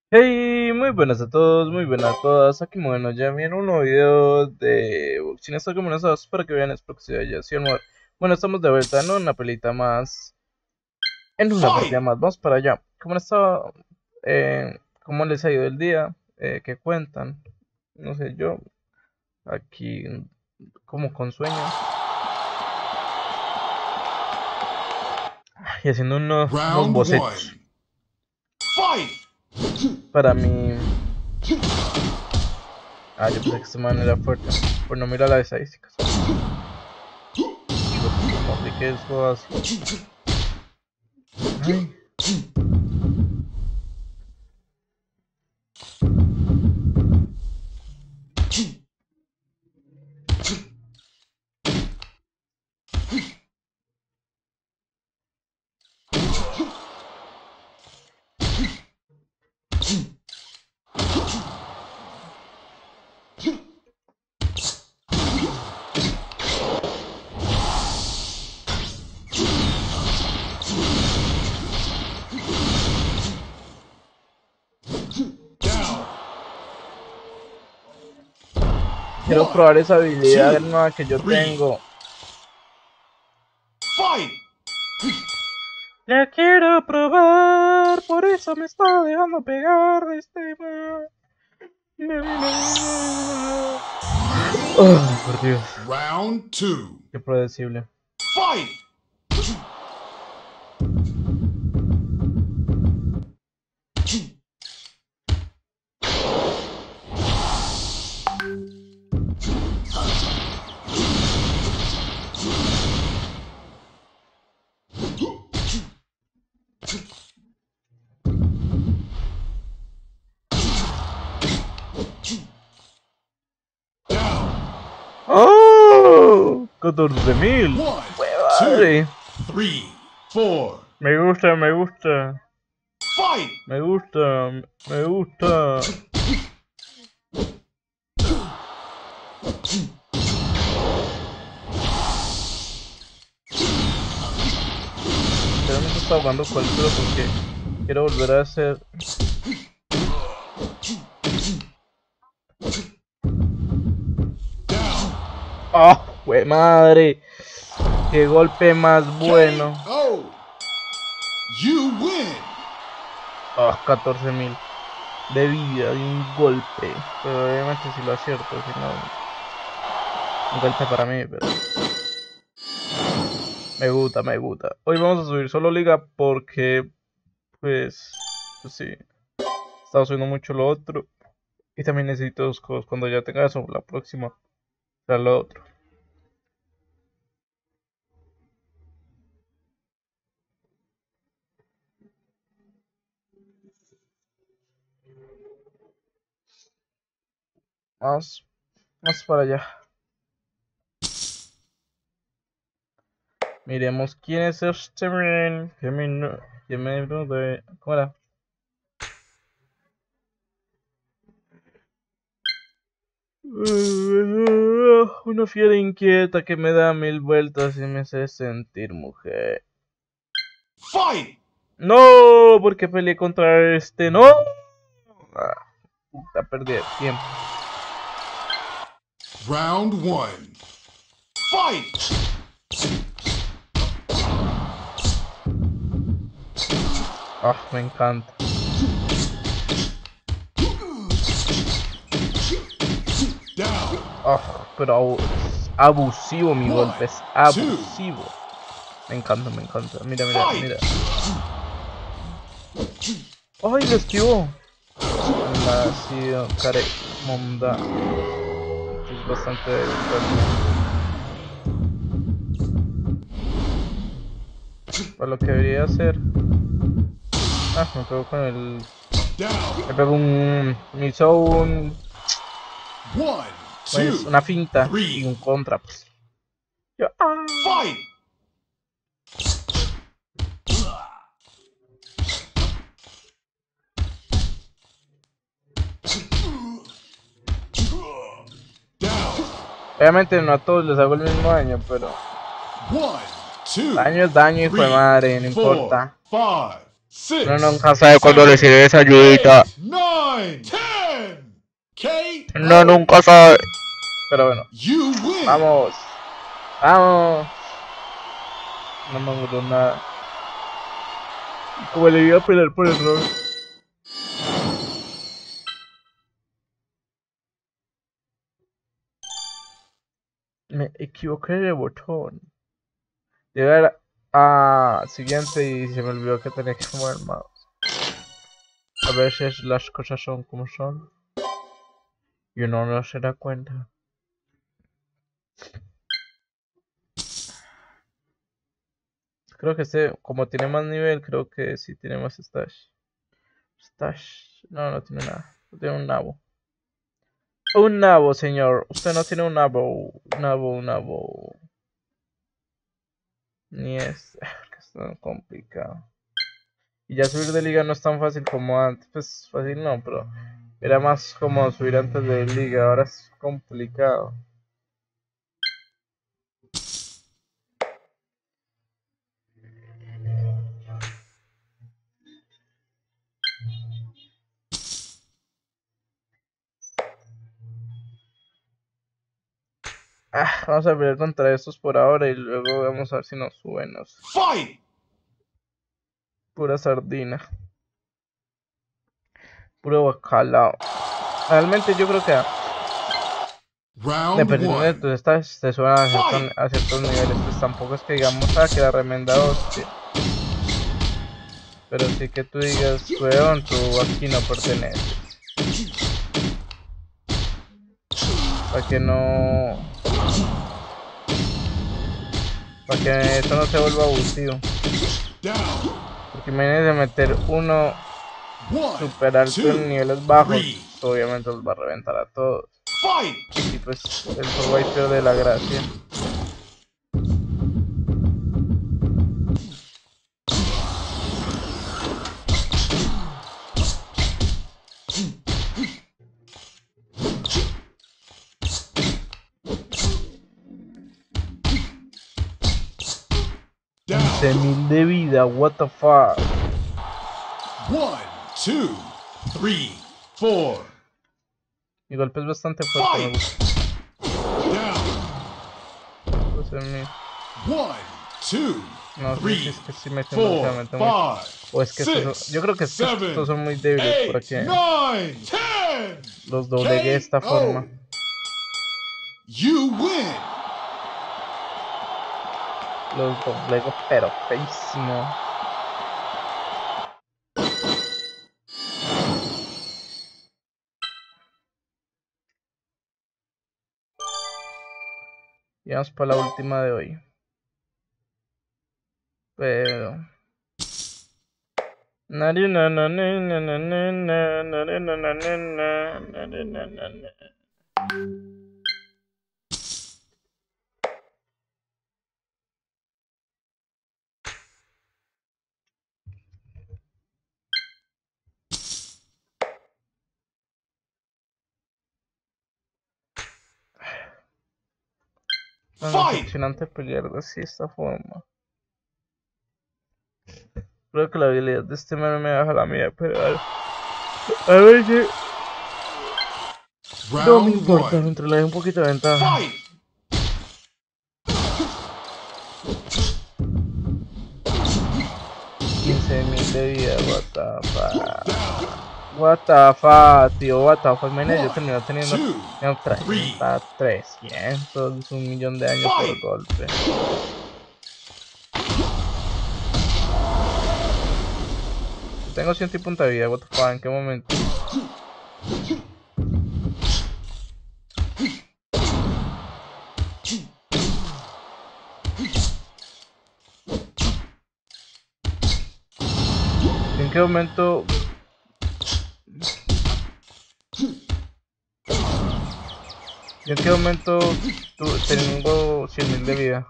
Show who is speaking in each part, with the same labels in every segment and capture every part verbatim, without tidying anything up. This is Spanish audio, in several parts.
Speaker 1: Hey, muy buenas a todos, muy buenas a todas. Aquí bueno, ya viene un nuevo video de sin estar comenzados para que vean espero que se haya sido amor. Bueno, estamos de vuelta en una pelita más, en una partida más. Vamos para allá. ¿Cómo han estado? Eh, ¿cómo les ha ido el día? Eh, ¿qué cuentan? No sé, yo aquí como con sueño y haciendo unos, unos
Speaker 2: Round
Speaker 1: bocetos
Speaker 2: one. Fight!
Speaker 1: para mi... Ah, yo pensé que este man era fuerte por no mirar las estadísticas. Como apliqué eso así. Ay. Quiero
Speaker 2: One,
Speaker 1: probar esa habilidad
Speaker 2: two,
Speaker 1: nueva que yo
Speaker 2: three,
Speaker 1: tengo.
Speaker 2: fight!
Speaker 1: La quiero probar, por eso me está dejando pegar de este man. Oh, por Dios.
Speaker 2: Round two.
Speaker 1: Qué predecible.
Speaker 2: Fight!
Speaker 1: ¡Oh! catorce mil.
Speaker 2: One,
Speaker 1: ¡Madre!
Speaker 2: two, three, four.
Speaker 1: Me gusta, me gusta.
Speaker 2: Fight!
Speaker 1: Me gusta, me gusta. Realmente está jugando cualquiera porque quiero volver a hacer. ¡Ah! ¡Oh, ¡jue madre! ¡Qué golpe más bueno!
Speaker 2: K O. You win.
Speaker 1: ¡Ah! catorce mil de vida de un golpe. Pero obviamente si lo acierto, si no. Un golpe para mí, pero. Me gusta, me gusta. Hoy vamos a subir solo liga porque. Pues. Pues sí. Estaba subiendo mucho lo otro. Y también necesito dos cosas. Cuando ya tenga eso, la próxima. Será lo otro. Más. Más para allá. Miremos quién es este man. Que me, no, que me de. ¿Cómo era? Una fiera inquieta que me da mil vueltas y me hace sentir mujer.
Speaker 2: Fight!
Speaker 1: No, porque peleé contra este. No. Ah, puta, perdí el tiempo.
Speaker 2: Round one. Fight!
Speaker 1: Ah, me encanta.
Speaker 2: Down.
Speaker 1: Ah, pero abusivo mi golpe, es abusivo. Me encanta, me encanta. Mira, mira, mira. ¡Ay, lo esquivó! Nacido care monda. Es bastante débil. Para lo que debería hacer. Ah, me pegó con el. Me pegó un. Me hizo un. Pues una finta y un contra. Pues. Yo, ah.
Speaker 2: Fight!
Speaker 1: Obviamente no a todos les hago el mismo daño, pero daño es daño, hijo de madre, no importa. Uno nunca sabe cuándo le sirve esa ayudita. No, nunca sabe. Pero bueno.
Speaker 2: You win.
Speaker 1: Vamos. Vamos. No me gustó nada. Y como le iba a pelear por error. Me equivoqué de botón. Llegar a siguiente y se me olvidó que tenía que mover el mouse. A veces las cosas son como son. Y uno no se da cuenta. Creo que este, como tiene más nivel, creo que sí tiene más stash. Stash. No, no tiene nada. No tiene un nabo. Un nabo, señor. Usted no tiene un nabo. Nabo, un nabo. Ni es. Que es tan complicado. Y ya subir de liga no es tan fácil como antes. Pues fácil no, pero era más como subir antes de liga. Ahora es complicado. Ah, vamos a pelear contra estos por ahora y luego vamos a ver si nos suben. Nos...
Speaker 2: Fight.
Speaker 1: Pura sardina. Puro bacalao. Realmente yo creo que
Speaker 2: Round
Speaker 1: dependiendo de
Speaker 2: one.
Speaker 1: tus stats te suben a ciertos,
Speaker 2: Fight.
Speaker 1: a ciertos niveles. Pues tampoco es que digamos ah, que la remenda hostia. Pero sí que tú digas, weón, tú aquí no perteneces. Para que no... Para que esto no se vuelva abusivo.
Speaker 2: Down.
Speaker 1: Porque imagínense meter uno
Speaker 2: One.
Speaker 1: super alto en
Speaker 2: Two.
Speaker 1: niveles bajos.
Speaker 2: Three.
Speaker 1: Pues obviamente los va a reventar a todos.
Speaker 2: Fight.
Speaker 1: Y pues el juego ahí pierde la gracia. once mil de vida, what the fuck.
Speaker 2: One, two, three, four.
Speaker 1: Mi golpe es bastante fuerte, me gusta.
Speaker 2: Down.
Speaker 1: doce mil.
Speaker 2: One, two,
Speaker 1: No sé si
Speaker 2: three,
Speaker 1: es que sí me
Speaker 2: four,
Speaker 1: últimamente mucho.
Speaker 2: five,
Speaker 1: O es que estos son,
Speaker 2: six,
Speaker 1: yo creo que es que
Speaker 2: seven,
Speaker 1: estos son muy débiles para
Speaker 2: eight,
Speaker 1: que
Speaker 2: nine, ten.
Speaker 1: los doblegue de esta
Speaker 2: K O.
Speaker 1: forma.
Speaker 2: You win.
Speaker 1: Los doblego pero feísimo. Y vamos para la última de hoy. Pero... Es decepcionante pelear de así, esta forma. Creo que la habilidad de este meme me baja la mía, pero a, a veces no me importa, mientras le dé un poquito de ventaja. quince mil de vida, what the fuck. What the fuck, tío, what the fuck. Imagínate, yo termino teniendo treinta, trescientos, un millón de años por golpe. Tengo ciento y punta de vida, what the fuck, ¿en qué momento? ¿En qué momento? ¿Y en qué momento tu, tengo cien mil de vida?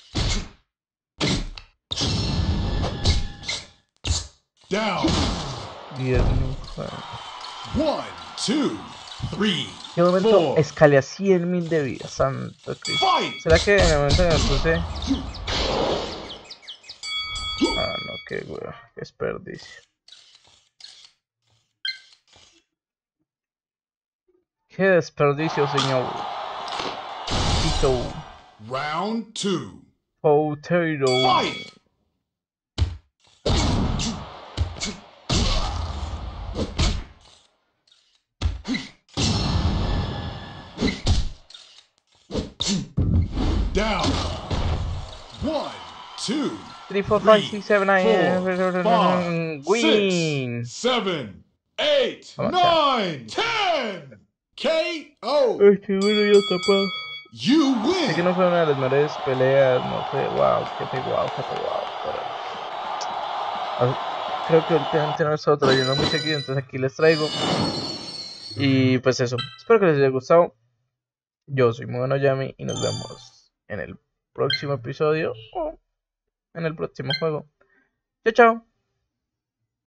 Speaker 1: diez mil.
Speaker 2: One, two, three,
Speaker 1: ¿En qué momento escalé a cien mil de vida? Santo Cristo. ¿Será que en el momento en el que puse? Ah, no, qué weón, qué desperdicio. Qué desperdicio, señor. Tito.
Speaker 2: Round two.
Speaker 1: Potato.
Speaker 2: Fight! Down. One, two,
Speaker 1: three, four, five,
Speaker 2: three,
Speaker 1: six, seven,
Speaker 2: four,
Speaker 1: nine.
Speaker 2: five,
Speaker 1: Win.
Speaker 2: six, seven, eight,
Speaker 1: Vamos acá.
Speaker 2: nine, ten. K O.
Speaker 1: Ay, qué bueno, ya tapado.
Speaker 2: You
Speaker 1: Sé que
Speaker 2: win.
Speaker 1: no fue una de las mejores peleas, no sé, wow, jefe, wow, jefe, wow, pero ah, creo que últimamente no he estado trayendo muy seguido, entonces aquí les traigo. Y pues eso, espero que les haya gustado. Yo soy Mono Yami y nos vemos en el próximo episodio o en el próximo juego. Chao, chao.